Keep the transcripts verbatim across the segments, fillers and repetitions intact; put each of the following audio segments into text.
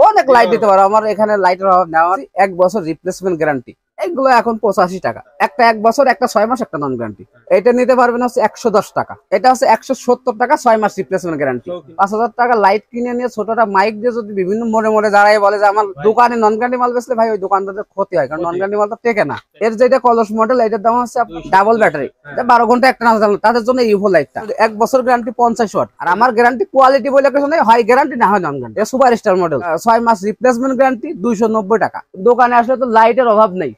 অনেক লাইট দিতে পারো। আমার এখানে লাইটের অভাব নেই, আমার এক বছর রিপ্লেসমেন্ট গ্যারান্টি। এগুলো এখন পঁচাশি টাকা, একটা এক বছর, একটা ছয় মাস, একটা নন গ্যারান্টি। এটা নিতে পারবেন হচ্ছে একশো দশ টাকা, এটা হচ্ছে একশো সত্তর টাকা, ছয় মাস রিপ্লেসমেন্ট গ্যারান্টি। পাঁচ হাজার টাকা লাইট কিনে নিয়ে ছোটটা মাইক দিয়ে যদি বিভিন্ন মোড়ে মোড়ে দাঁড়ায় বলে যে আমার দোকানে নন গ্যারান্টি মাল বেচলে, ভাই ওই দোকানদারদের ক্ষতি হয়, কারণ নন গ্যারান্টি মাল তো টেকে না। এর যেটা কলস মডেল, এটার দাম হচ্ছে ডাবল ব্যাটারি, বারো ঘন্টা একটা না, তাদের জন্য ইউভো লাইটটা এক বছর গ্যারান্টি পঞ্চাশ ওয়াট। আর আমার গ্যারান্টি কোয়ালিটি বলে কিছু নেই, হয় গ্যারান্টি না হয় non guarantee. Super star model, ছয় মাস রিপ্লেসমেন্ট গ্যারান্টি, দুইশো নব্বই টাকা। দোকানে আসলে তো লাইটের অভাব নেই।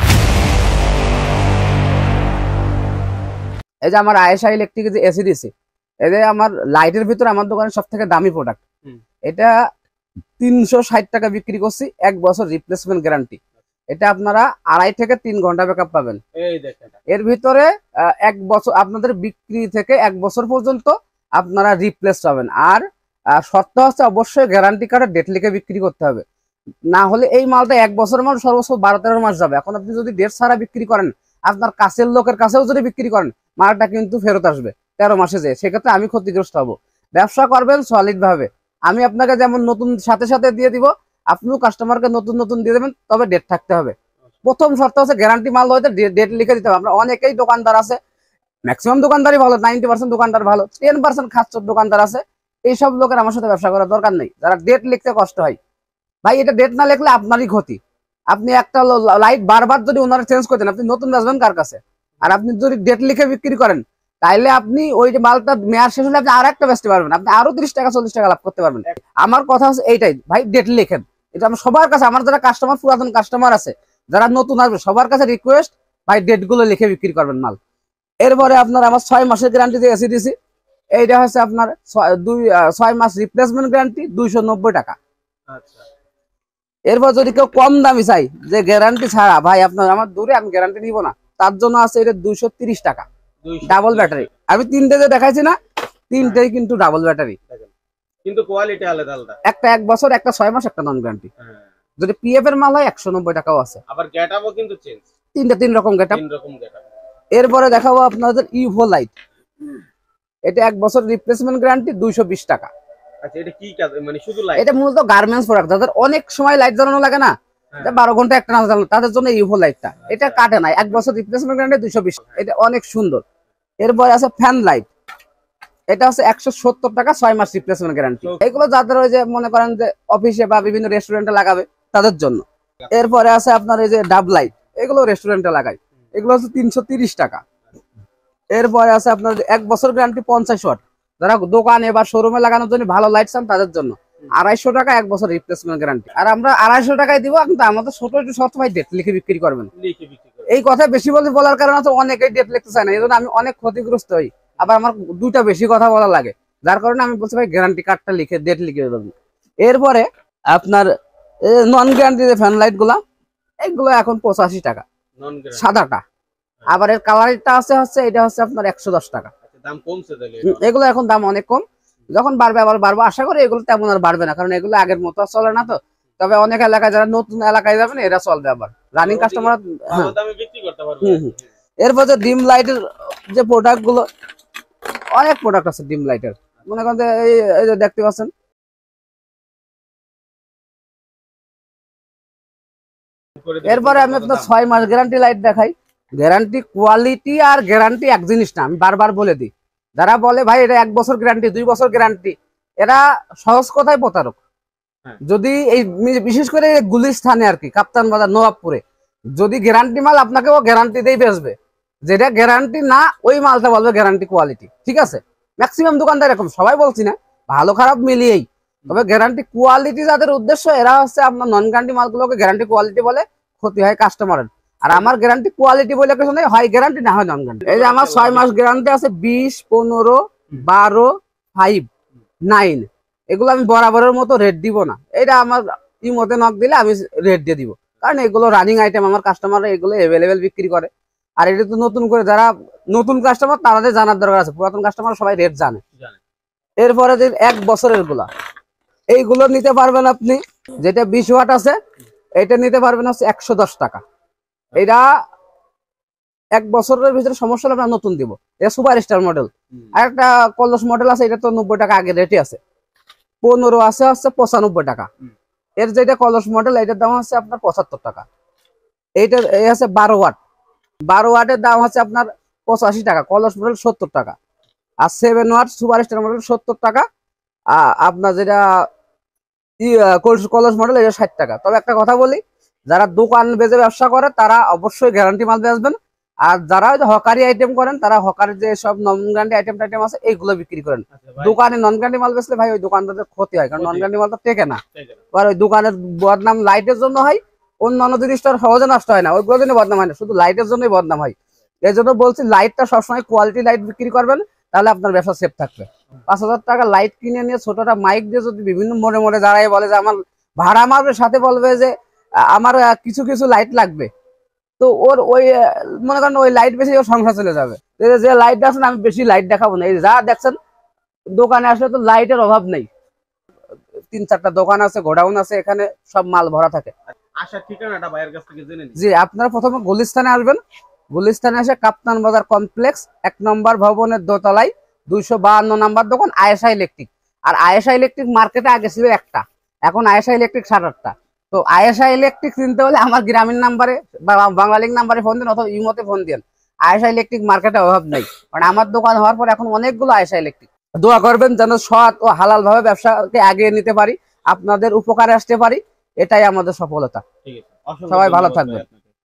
এই যে আমার আয়েশা ইলেকট্রিক যে এসি দিছি, এই যে আমার লাইটের ভিতরে আমার দোকানের সব থেকে দামি প্রোডাক্ট, এটা তিনশো ষাট টাকা বিক্রি করছি, এক বছর রিপ্লেসমেন্ট গ্যারান্টি। এটা আপনারা আড়াই থেকে তিন ঘন্টা ব্যাকআপ পাবেন। এর ভিতরে এক বছর আপনাদের বিক্রি থেকে এক বছর পর্যন্ত আপনারা রিপ্লেস পাবেন। আর শর্ত হচ্ছে অবশ্যই গ্যারান্টি কার্ডে ডেট লিখে বিক্রি করতে হবে, না হলে এই মালটা এক বছরের মাল সর্বোচ্চ বারো তেরো মাস যাবে। এখন আপনি যদি ডেট ছাড়া বিক্রি করেন, আপনার কাছের লোকের কাছেও যদি বিক্রি করেন, মালটা কিন্তু ফেরত আসবে তেরো মাসে, যে সেক্ষেত্রে আমি ক্ষতিগ্রস্ত হবো। ব্যবসা করবেন সলিড ভাবে, আমি আপনাকে যেমন নতুন সাথে সাথে দিয়ে দিব, আপনিও কাস্টমারকে নতুন নতুন দিয়ে দেবেন, তবে ডেট থাকতে হবে। প্রথম শর্ত হচ্ছে গ্যারান্টি মাল হয়তো ডেট লিখে দিতে হবে। আমরা অনেকেই দোকানদার আছে, ম্যাক্সিমাম দোকানদারই ভালো, নাইনটি পার্সেন্ট দোকানদার ভালো, টেন পার্সেন্ট খাচ্চর দোকানদার আছে। এইসব লোকের আমার সাথে ব্যবসা করার দরকার নেই, যারা ডেট লিখতে কষ্ট হয়। ভাই এটা ডেট না লিখলে আপনারই ক্ষতি। আপনি একটা লাইট বারবার যদি ওনারা চেঞ্জ করতেন, আপনি নতুন বেচবেন কার কাছে? আর আপনি যদি ডেট লিখে বিক্রি করেন, তাইলে আপনি ওই যে মালটা মেয়াদ শেষ হলে আপনি আর একটা বেচতে পারবেন, আপনি আরো ত্রিশ টাকা চল্লিশ টাকা লাভ করতে পারবেন। আমার কথা হচ্ছে এইটাই, ভাই ডেট লিখেন। এটা আমার সবার কাছে, আমার যারা কাস্টমার পুরাতন কাস্টমার আছে, যারা নতুন আসবে, সবার কাছে রিকোয়েস্ট, ভাই ডেট গুলো লিখে বিক্রি করবেন মাল। এরপরে আপনার আমার ছয় মাসের গ্যারান্টি দিয়ে এসি দিছি, এইটা হচ্ছে আপনার দুই ছয় মাস রিপ্লেসমেন্ট গ্যারান্টি, দুইশো নব্বই টাকা। এরপর যদি কেউ কম দামি চাই, যে গ্যারান্টি ছাড়া ভাই আপনার আমার দূরে আমি গ্যারান্টি নিব না, তার জন্য আছে এটা দুইশো তিরিশ টাকা, ডাবল ব্যাটারি। আমি তিনটে যে দেখাইছি না, তিনটেই কিন্তু ডাবল ব্যাটারি, কিন্তু কোয়ালিটি আলাদা আলাদা, একটা এক বছর, একটা ছয় মাস, একটা নন গ্যারান্টি। যদি পিএফ এর মাল হয় একশো নব্বই টাকাও আছে। আবার গেটআপও কিন্তু চেঞ্জ, তিনটা তিন রকম গেটআপ। তিন রকম গেটআপ। এরপরে দেখাবো আপনাদের ইউভো লাইট, এটা এক বছর রিপ্লেসমেন্ট গ্যারান্টি, দুইশো বিশ টাকা। আচ্ছা, এটা কি কাজ? মানে শুধু লাইট? এটা মূলত গার্মেন্টস প্রোডাক্ট, যাদের অনেক সময় লাইট জ্বালানো লাগে না, বারো ঘন্টা একটা না জ্বালানো, তাদের জন্য ইউভো লাইটটা। এটা কাটে না, এক বছর রিপ্লেসমেন্ট গ্যারান্টি, দুইশো বিশ। এটা অনেক সুন্দর। এরপরে আছে ফ্যান লাইট, এটা হচ্ছে একশো সত্তর টাকা, ছয় মাস রিপ্লেসমেন্ট গ্যারান্টি। এগুলো যাদের ওই যে মনে করেন যে অফিসে বা বিভিন্ন রেস্টুরেন্টে লাগাবে, তাদের জন্য। এরপরে আছে আপনার এই যে ডাব লাইট, এগুলো রেস্টুরেন্টে লাগায়, এগুলো হচ্ছে তিনশো তিরিশ টাকা। এরপরে আছে আপনার এক বছর গ্যারান্টি, পঞ্চাশ ওয়াট, যারা দোকানে বা শোরুমে লাগানোর জন্য ভালো লাইট চান, তাদের জন্য আড়াইশো টাকা, এক বছর রিপ্লেসমেন্ট গ্যারান্টি। আর আমরা আড়াইশো টাকায় দিব, কিন্তু আমাদের ছোট একটু শর্ত, ভাই ডেট লিখে বিক্রি করবেন। এই কথা বেশি বলতে বলার কারণে তো অনেকেই ডেট লিখতে চায় না, এই জন্য আমি অনেক ক্ষতিগ্রস্ত হই। আবার আমার দুইটা বেশি কথা বলা লাগে, যার কারণে আমি বলছি ভাই গ্যারান্টি কার্ডটা লিখে ডেট লিখে দেবেন। এরপরে আপনার নন গ্যারান্টি যে ফ্যান লাইট গুলা, এইগুলো এখন পঁচাশি টাকা সাদাটা। আবার এর কালারটা আছে হচ্ছে এটা হচ্ছে আপনার একশো দশ টাকা। দাম কমছে, এগুলো এখন দাম অনেক কম, যখন বাড়বে আবার বাড়বো। আশা করি এগুলো তেমন আর বাড়বে না, কারণ এগুলো আগের মতো চলে না তো। তবে অনেক এলাকায় যারা নতুন এলাকায় যাবেন, এরা চলবে, আবার রানিং কাস্টমার। এরপর যে ডিম লাইটের যে প্রোডাক্ট গুলো, অনেক প্রোডাক্ট আছে ডিম লাইটের, মনে করেন যে এই যে দেখতে পাচ্ছেন। এরপরে আমি আপনার ছয় মাস গ্যারান্টি লাইট দেখাই। গ্যারান্টি, কোয়ালিটি আর গ্যারান্টি এক জিনিস না, আমি বারবার বলে দিই। যারা বলে ভাই এটা এক বছর গ্যারান্টি, দুই বছর গ্যারান্টি, এরা সহজ কথায় প্রতারক। যদি এই বিশেষ করে গুলিস্থানে আর কি, কাপ্তান বাজার, নবাবপুরে, যদি গ্যারান্টি মাল আপনাকে ও গ্যারান্টি দিয়ে বেচবে, যেটা গ্যারান্টি না ওই মালটা বলবে গ্যারান্টি কোয়ালিটি। ঠিক আছে, ম্যাক্সিমাম দোকানদার এরকম, সবাই বলছি না, ভালো খারাপ মিলিয়েই। তবে গ্যারান্টি কোয়ালিটি যাদের উদ্দেশ্য, এরা হচ্ছে আপনার নন গ্যারান্টি মালগুলোকে গ্যারান্টি কোয়ালিটি বলে, ক্ষতি হয় কাস্টমারের। আর আমার গ্যারান্টি কোয়ালিটি বলে কিছু নেই, হয় গ্যারান্টি না হয় নন গ্যারান্টি। এই যে আমার ছয় মাস গ্যারান্টি আছে, বিশ, পনেরো, বারো, ফাইভ, নাইন, এগুলো আমি বরাবরের মতো রেট দিব না। এটা আমার ইমোতে নক দিলে আমি রেট দিয়ে দিব, কারণ এগুলো রানিং আইটেম, আমার কাস্টমাররা এগুলো এভেলেবেল বিক্রি করে। আর এটা তো নতুন করে যারা নতুন কাস্টমার, তাদের জানার দরকার আছে, পুরাতন কাস্টমার সবাই রেট জানে। এরপরে যে এক বছরের গুলা, এইগুলো নিতে পারবেন আপনি, যেটা বিশ ওয়াট আছে, এটা নিতে পারবেন হচ্ছে একশো দশ টাকা। এটা এক বছরের ভিতরে সমস্যা হলে আমরা নতুন দিব, এটা সুপার স্টার মডেল। আর একটা কলস মডেল আছে, এটা তো নব্বই টাকা আগে রেটে আছে। পনেরো আছে হচ্ছে পঁচানব্বই টাকা। এর যেটা কলস মডেল এটার দাম হচ্ছে আপনার পঁচাত্তর টাকা। এইটা এই আছে বারো ওয়াট, বারো ওয়াটের দাম হচ্ছে আপনার পঁচাশি টাকা, কলস মডেল সত্তর টাকা। আর seven watt super star model সত্তর টাকা। আপনার যেটা কলস মডেল এটা ষাট টাকা। তবে একটা কথা বলি, যারা দোকান বেজে ব্যবসা করে তারা অবশ্যই গ্যারান্টি মাল বেচবেন, আর যারা হকারি আইটেম করেন তারা হকারের যে সব নন গ্যারান্টি আইটেম টাইটেম আছে এইগুলো বিক্রি করেন। দোকানে নন গ্যারান্টি মাল বেচলে ভাই ওই দোকানদারদের ক্ষতি হয়, কারণ নন গ্যারান্টি মাল তো টেকে না। আর ওই দোকানের বদনাম লাইটের জন্য হয়, অন্য অন্য জিনিসটা সহজে নষ্ট হয় না, ওইগুলো জন্য বদনাম হয় না, শুধু লাইটের জন্যই বদনাম হয়। এই জন্য বলছি লাইটটা সবসময় কোয়ালিটি লাইট বিক্রি করবেন, তাহলে আপনার ব্যবসা সেফ থাকবে। পাঁচ হাজার টাকা লাইট কিনে নিয়ে ছোটটা মাইক দিয়ে যদি বিভিন্ন মোড়ে মোড়ে দাঁড়ায় বলে যে আমার ভাড়া মারবে, সাথে বলবে যে আমার কিছু কিছু লাইট লাগবে, তো ওর ওই মনে করেন ওই লাইট বেশি ওর সংসার চলে যাবে। যে লাইট দেখছেন আমি বেশি লাইট দেখাবো না, এই যা দেখছেন দোকানে আসলে তো লাইটের অভাব নেই। তিন চারটা দোকান আছে, গোডাউন আছে, এখানে সব মাল ভরা থাকে। আসার ঠিকানাটা ভাইয়ের কাছ থেকে জেনে নিন। জি, আপনারা প্রথমে গুলিস্তানে আসবেন। গুলিস্তানে এসে কাপ্তান বাজার কমপ্লেক্স এক নম্বর ভবনের দোতলায় দুইশো বাহান্ন নাম্বার দোকান আয়েশা ইলেকট্রিক। আর আয়েশা ইলেকট্রিক মার্কেটে আগে ছিল একটা, এখন আয়েশা ইলেকট্রিক সাত আটটা। তো আয়েশা ইলেকট্রিক চিনতে হলে আমার গ্রামীণ নাম্বারে বা বাংলালিংক নাম্বারে ফোন দিন, অথবা ইমোতে ফোন দিন। আয়েশা ইলেকট্রিক মার্কেটে অভাব নেই, কারণ আমার দোকান হওয়ার পর এখন অনেকগুলো আয়েশা ইলেকট্রিক। দোয়া করবেন যেন সৎ ও হালাল ভাবে ব্যবসাকে এগিয়ে নিতে পারি, আপনাদের উপকারে আসতে পারি, এটাই আমাদের সফলতা। ঠিক আছে, সবাই ভালো থাকবেন।